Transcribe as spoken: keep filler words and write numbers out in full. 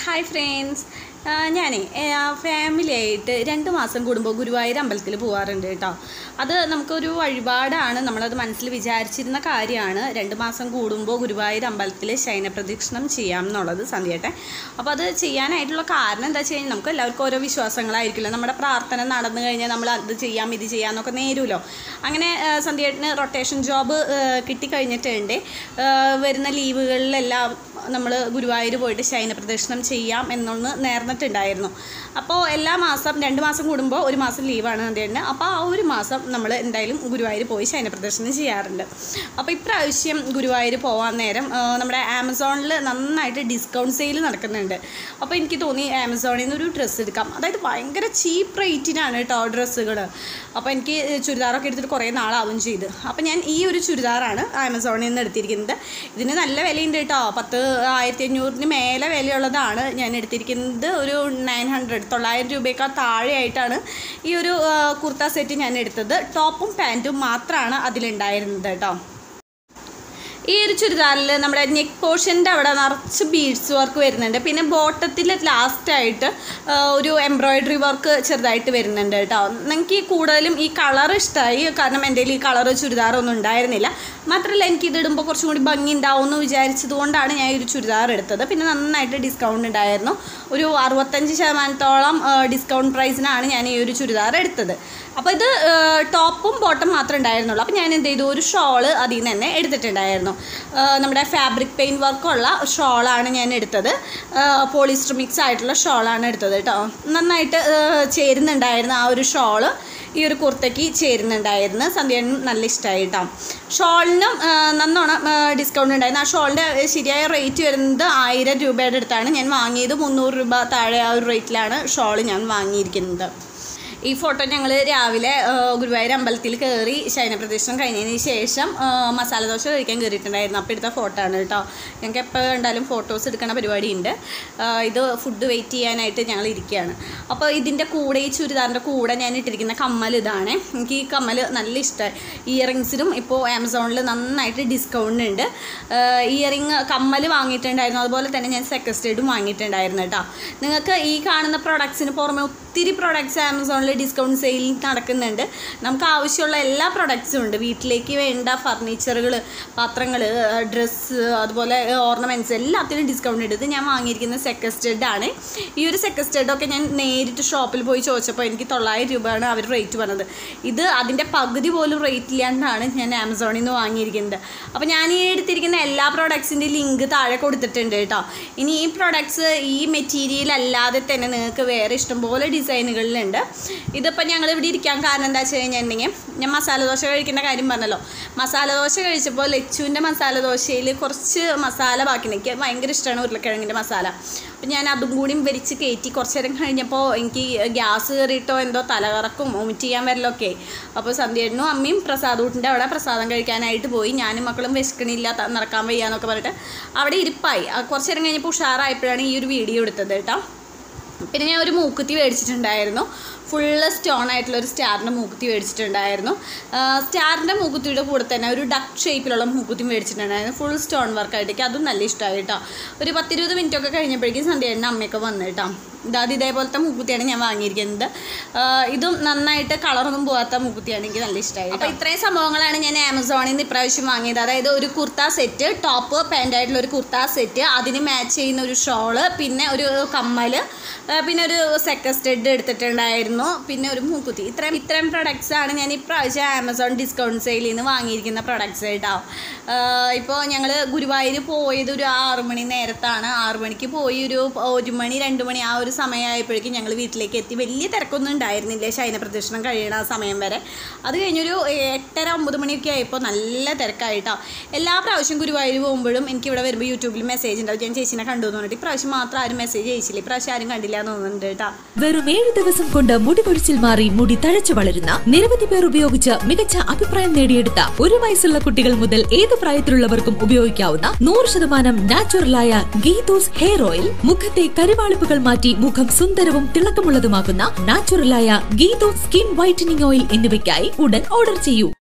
Hi friends, ഞാനേ family ആയിട്ട് രണ്ട് മാസം കൂടുമ്പോൾ ഗുരുവായൂർ അമ്പലത്തിൽ പോകാറുണ്ട് കേട്ടോ. അത് നമുക്കൊരു വഴിപാടാണ്, നമ്മളത് മനസ്സിൽ വിചാരിച്ചിരുന്ന കാര്യമാണ്. രണ്ട് മാസം കൂടുമ്പോൾ ഗുരുവായൂർ അമ്പലത്തിൽ ശയനപ്രദക്ഷിണം ചെയ്യാം എന്നുള്ളത് സന്ധ്യട്ടെ. അപ്പോൾ അത് ചെയ്യാനായിട്ടുള്ള കാരണം എന്താ വെച്ച് കഴിഞ്ഞാൽ നമുക്ക് എല്ലാവർക്കും ഓരോ വിശ്വാസങ്ങളായിരിക്കില്ല. നമ്മുടെ പ്രാർത്ഥന നടന്നു കഴിഞ്ഞാൽ നമ്മൾ അത് ചെയ്യാം ഇത് ചെയ്യാം എന്നൊക്കെ നേരുമല്ലോ. അങ്ങനെ സന്ധ്യേട്ടന് റൊട്ടേഷൻ ജോബ് കിട്ടിക്കഴിഞ്ഞിട്ടുണ്ട്. വരുന്ന ലീവുകളിലെല്ലാം നമ്മൾ ഗുരുവായൂർ പോയിട്ട് ശയനപ്രദക്ഷിണം ചെയ്യാം എന്നൊന്ന് നേർന്നിട്ടുണ്ടായിരുന്നു. അപ്പോൾ എല്ലാ മാസം രണ്ട് മാസം കൂടുമ്പോൾ ഒരു മാസം ലീവാണ് സന്ധ്യേട്ടന്. അപ്പോൾ ആ ഒരു മാസം നമ്മൾ എന്തായാലും ഗുരുവായൂർ പോയി ശയനപ്രദക്ഷിണം ചെയ്യാറുണ്ട്. അപ്പോൾ ഇപ്രാവശ്യം ഗുരുവായൂർ പോകാൻ നേരം നമ്മുടെ ആമസോണിൽ നന്നായിട്ട് ഡിസ്കൗണ്ട് സെയിൽ നടക്കുന്നുണ്ട്. അപ്പോൾ എനിക്ക് തോന്നി ആമസോണിൽ നിന്ന് ഒരു ഡ്രസ്സ് എടുക്കാം. അതായത് ഭയങ്കര ചീപ്പ് റേറ്റിനാണ് കേട്ടോ ഡ്രസ്സുകൾ. അപ്പോൾ എനിക്ക് ചുരിദാറൊക്കെ എടുത്തിട്ട് കുറേ നാളാവും ചെയ്ത്. അപ്പോൾ ഞാൻ ഈ ഒരു ചുരിദാറാണ് ആമസോണിൽ നിന്ന് എടുത്തിരിക്കുന്നത്. ഇതിന് നല്ല വിലയുണ്ട് കേട്ടോ. പത്ത് ആയിരത്തി അഞ്ഞൂറിന് മേലെ വിലയുള്ളതാണ് ഞാൻ എടുത്തിരിക്കുന്നത്. ഒരു നയൻ ഹൺഡ്രഡ് തൊള്ളായിരം രൂപയേക്കാൾ താഴെയായിട്ടാണ് ഈ ഒരു കുർത്ത സെറ്റ് ഞാൻ എടുത്തത്. ടോപ്പും പാൻറ്റും മാത്രമാണ് അതിലുണ്ടായിരുന്നത് കേട്ടോ. ഈ ഒരു ചുരിദാറിൽ നമ്മുടെ നെക്ക് പോർഷൻ്റെ അവിടെ നിറച്ച് ബീഡ്സ് വർക്ക് വരുന്നുണ്ട്. പിന്നെ ബോട്ടത്തിൽ ലാസ്റ്റായിട്ട് ഒരു എംബ്രോയിഡറി വർക്ക് ചെറുതായിട്ട് വരുന്നുണ്ട് കേട്ടോ. എനിക്ക് കൂടുതലും ഈ കളർ ഇഷ്ടമായി. കാരണം എൻ്റെ ഈ കളർ ചുരിദാറൊന്നും ഉണ്ടായിരുന്നില്ല. മാത്രമല്ല എനിക്കിതിടുമ്പോൾ കുറച്ചും കൂടി ഭംഗി ഉണ്ടാവും എന്ന് വിചാരിച്ചത് കൊണ്ടാണ് ഞാൻ ഈ ഒരു ചുരിദാർ എടുത്തത്. പിന്നെ നന്നായിട്ട് ഡിസ്കൗണ്ട് ഉണ്ടായിരുന്നു. ഒരു അറുപത്തഞ്ച് ശതമാനത്തോളം ഡിസ്കൗണ്ട് പ്രൈസിനാണ് ഞാൻ ഈ ഒരു ചുരിദാർ എടുത്തത്. അപ്പോൾ ഇത് ടോപ്പും ബോട്ടം മാത്രമേ ഉണ്ടായിരുന്നുള്ളൂ. അപ്പോൾ ഞാൻ എന്ത് ചെയ്തു, ഒരു ഷോള് അതിൽ നിന്ന് തന്നെ എടുത്തിട്ടുണ്ടായിരുന്നു. നമ്മുടെ ഫാബ്രിക് പെയിൻറ്റ് വർക്കുള്ള ഷോളാണ് ഞാൻ എടുത്തത്. പോളിസ്റ്റർ മിക്സ് ആയിട്ടുള്ള ഷോളാണ് എടുത്തത് കേട്ടോ. നന്നായിട്ട് ചേരുന്നുണ്ടായിരുന്നു ആ ഒരു ഷോള്. ഈ ഒരു കുർത്തയ്ക്ക് ചേരുന്നുണ്ടായിരുന്നു. സന്ധ്യനും നല്ല ഇഷ്ടമായി കേട്ടോ. ഷോളിനും നന്നോണം ഡിസ്കൗണ്ട് ഉണ്ടായിരുന്നു. ആ ഷോളിൻ്റെ ശരിയായ റേറ്റ് വരുന്നത് ആയിരം രൂപയുടെ അടുത്താണ്. ഞാൻ വാങ്ങിയത് മുന്നൂറ് രൂപ താഴെ ആ ഒരു റേറ്റിലാണ് ഷോൾ ഞാൻ വാങ്ങിയിരിക്കുന്നത്. ഈ ഫോട്ടോ ഞങ്ങൾ രാവിലെ ഗുരുവായൂർ അമ്പലത്തിൽ കയറി ശയനപ്രദക്ഷിണം കഴിഞ്ഞതിന് ശേഷം മസാല ദോശ കഴിക്കാൻ കയറിയിട്ടുണ്ടായിരുന്നു. അപ്പോൾ എടുത്ത ഫോട്ടോ ആണ് കേട്ടോ. ഞങ്ങൾക്ക് എപ്പോൾ കണ്ടാലും ഫോട്ടോസ് എടുക്കുന്ന പരിപാടിയുണ്ട്. ഇത് ഫുഡ് വെയിറ്റ് ചെയ്യാനായിട്ട് ഞങ്ങൾ ഇരിക്കുകയാണ്. അപ്പോൾ ഇതിൻ്റെ കൂടെ ഈ ചുരിദാറിൻ്റെ കൂടെ ഞാൻ ഇട്ടിരിക്കുന്ന കമ്മൽ ഇതാണ്. എനിക്ക് ഈ കമ്മൽ നല്ല ഇഷ്ടമായി. ഇയറിങ്സിനും ഇപ്പോൾ ആമസോണിൽ നന്നായിട്ട് ഡിസ്കൗണ്ട് ഉണ്ട്. ഇയറിങ് കമ്മൽ വാങ്ങിയിട്ടുണ്ടായിരുന്നു. അതുപോലെ തന്നെ ഞാൻ സെക്കസ്റ്റേഡും വാങ്ങിയിട്ടുണ്ടായിരുന്നു കേട്ടോ. നിങ്ങൾക്ക് ഈ കാണുന്ന പ്രൊഡക്ട്സിന് പുറമെ ഒത്തിരി പ്രൊഡക്ട്സ് ആമസോണിൽ ഡിസ്കൗണ്ട് സെയിൽ നടക്കുന്നുണ്ട്. നമുക്ക് ആവശ്യമുള്ള എല്ലാ പ്രൊഡക്ട്സും ഉണ്ട്. വീട്ടിലേക്ക് വേണ്ട ഫർണിച്ചറുകൾ, പാത്രങ്ങൾ, ഡ്രസ്സ്, അതുപോലെ ഓർണമെൻറ്റ്സ് എല്ലാത്തിനും ഡിസ്കൗണ്ട് ഉണ്ട്. ഇത് ഞാൻ വാങ്ങിയിരിക്കുന്ന സെക്കസ്റ്റേഡാണ്. ഈ ഒരു സെക്കസ്റ്റേഡൊക്കെ ഞാൻ നേരിട്ട് ഷോപ്പിൽ പോയി ചോദിച്ചപ്പോൾ എനിക്ക് തൊള്ളായിരം രൂപയാണ് അവർ റേറ്റ് പറഞ്ഞത്. ഇത് അതിൻ്റെ പകുതി പോലും റേറ്റ് ഇല്ലാണ്ടാണ് ഞാൻ ആമസോണിൽ നിന്ന് വാങ്ങിയിരിക്കുന്നത്. അപ്പോൾ ഞാൻ ഈ എടുത്തിരിക്കുന്ന എല്ലാ പ്രൊഡക്ട്സിൻ്റെ ലിങ്ക് താഴെ കൊടുത്തിട്ടുണ്ട് കേട്ടോ. ഇനി ഈ പ്രൊഡക്ട്സ് ഈ മെറ്റീരിയൽ അല്ലാതെ തന്നെ നിങ്ങൾക്ക് വേറെ ഇഷ്ടംപോലെ ഡിസൈനുകളിലുണ്ട്. ഇതിപ്പോൾ ഞങ്ങൾ ഇവിടെ ഇരിക്കാൻ കാരണം എന്താ വെച്ച് കഴിഞ്ഞിട്ടുണ്ടെങ്കിൽ, ഞാൻ മസാല ദോശ കഴിക്കുന്ന കാര്യം പറഞ്ഞല്ലോ. മസാല ദോശ കഴിച്ചപ്പോൾ ലച്ചുവിൻ്റെ മസാല ദോശയിൽ കുറച്ച് മസാല ബാക്കി. എനിക്ക് ഭയങ്കര ഇഷ്ടമാണ് ഉരുളക്കിഴങ്ങിൻ്റെ മസാല. അപ്പം ഞാൻ അതും കൂടിയും വരിച്ച് കയറ്റി കുറച്ച് നേരം കഴിഞ്ഞപ്പോൾ എനിക്ക് ഗ്യാസ് കയറിയിട്ടോ എന്തോ തലകറക്കും വോമിറ്റ് ചെയ്യാൻ വരലൊക്കെ. അപ്പോൾ സന്ധ്യേട്ടനും അമ്മയും പ്രസാദൂട്ടിൻ്റെ അവിടെ പ്രസാദം കഴിക്കാനായിട്ട് പോയി. ഞാനും മക്കളും വിശക്കണില്ല, നടക്കാൻ വയ്യാന്നൊക്കെ പറഞ്ഞിട്ട് അവിടെ ഇരിപ്പായി. കുറച്ച് നേരം കഴിഞ്ഞപ്പോൾ ഉഷാറായപ്പോഴാണ് ഈ ഒരു വീഡിയോ എടുത്തത് കേട്ടോ. പിന്നെ ഞാൻ ഒരു മൂക്കുത്തി മേടിച്ചിട്ടുണ്ടായിരുന്നു. ഫുള്ള് സ്റ്റോൺ ആയിട്ടുള്ളൊരു സ്റ്റാറിൻ്റെ മൂക്കുത്തി മേടിച്ചിട്ടുണ്ടായിരുന്നു. സ്റ്റാറിൻ്റെ മൂക്കുത്തിയുടെ കൂടെ തന്നെ ഒരു ഡക്ക് ഷേപ്പിലുള്ള മൂക്കുത്തി മേടിച്ചിട്ടുണ്ടായിരുന്നു. ഫുൾ സ്റ്റോൺ വർക്കായിട്ടേക്ക് അതും നല്ല ഇഷ്ടമായി കേട്ടോ. ഒരു പത്തിരുപത് മിനിറ്റൊക്കെ കഴിഞ്ഞപ്പോഴേക്കും സന്ധ്യേട്ടൻ്റെ അമ്മയൊക്കെ വന്നു കേട്ടോ. ഇതാത് ഇതേപോലത്തെ മൂക്കുത്തിയാണ് ഞാൻ വാങ്ങിയിരിക്കുന്നത്. ഇതും നന്നായിട്ട് കളറൊന്നും പോകാത്ത മൂക്കുത്തിയാണ്. എനിക്ക് നല്ല ഇഷ്ടമായി. അപ്പോൾ ഇത്രയും സംഭവങ്ങളാണ് ഞാൻ ആമസോണിൽ നിന്ന് ഇപ്രാവശ്യം വാങ്ങിയത്. അതായത് ഒരു കുർത്ത സെറ്റ്, ടോപ്പ് പാൻറ്റായിട്ടുള്ള ഒരു കുർത്ത സെറ്റ്, അതിന് മാച്ച് ചെയ്യുന്ന ഒരു ഷോള്, പിന്നെ ഒരു കമ്മൽ, പിന്നെ ഒരു സെക്കസ്റ്റഡ് എടുത്തിട്ടുണ്ടായിരുന്നു, പിന്നെ ഒരു മൂക്കുത്തി. ഇത്രയും ഇത്രയും പ്രൊഡക്ട്സാണ് ഞാൻ ഇപ്രാവശ്യം ആമസോൺ ഡിസ്കൗണ്ട് സെയിലിൽ നിന്ന് വാങ്ങിയിരിക്കുന്ന പ്രൊഡക്ട്സ് കേട്ടോ. ഇപ്പോൾ ഞങ്ങൾ ഗുരുവായൂർ പോയത് ഒരു ആറു മണി നേരത്താണ്. ആറു മണിക്ക് പോയി ഒരു ഒരു മണി രണ്ട് മണി ആ ഒരു സമയമായപ്പോഴേക്കും ഞങ്ങൾ വീട്ടിലേക്ക് എത്തി. വലിയ തിരക്കൊന്നും ഉണ്ടായിരുന്നില്ല ശയനപ്രദക്ഷിണം കഴിയണ ആ സമയം വരെ. അത് കഴിഞ്ഞൊരു എട്ടര ഒമ്പത് മണിയൊക്കെ ആയപ്പോൾ നല്ല തിരക്കായിട്ടോ. എല്ലാ പ്രാവശ്യം ഗുരുവായൂർ പോകുമ്പോഴും എനിക്കിവിടെ വരുമ്പോൾ യൂട്യൂബിൽ മെസ്സേജ് ഉണ്ടാവും, ഞാൻ ചേച്ചിനെ കണ്ടു എന്ന് പറഞ്ഞിട്ട്. ഇപ്രാവശ്യം മാത്രം ആരും മെസ്സേജ് അയച്ചില്ല. ഇപ്രാവശ്യം ആരും കണ്ടില്ല എന്ന് തോന്നുന്നുണ്ട് കേട്ടോ. വെറും ഏഴ് ദിവസം കൊണ്ട് മുടി പൊഴിച്ചിൽ മാറി മുടി തഴച്ചു വളരുന്ന നിരവധി പേർ ഉപയോഗിച്ച് മികച്ച അഭിപ്രായം നേടിയെടുത്ത ഒരു വയസ്സുള്ള കുട്ടികൾ മുതൽ ഏത് പ്രായത്തിലുള്ളവർക്കും ഉപയോഗിക്കാവുന്ന നൂറ് ശതമാനം നാച്ചുറലായ ഗീതോസ് ഹെയർ ഓയിൽ, മുഖത്തെ കരുവാളിപ്പുകൾ മാറ്റി മുഖം സുന്ദരവും തിളക്കമുള്ളതുമാക്കുന്ന നാച്ചുറലായ ഗീതോസ് സ്കിൻ വൈറ്റനിങ് ഓയിൽ എന്നിവയ്ക്കായി ഉടൻ ഓർഡർ ചെയ്യൂ.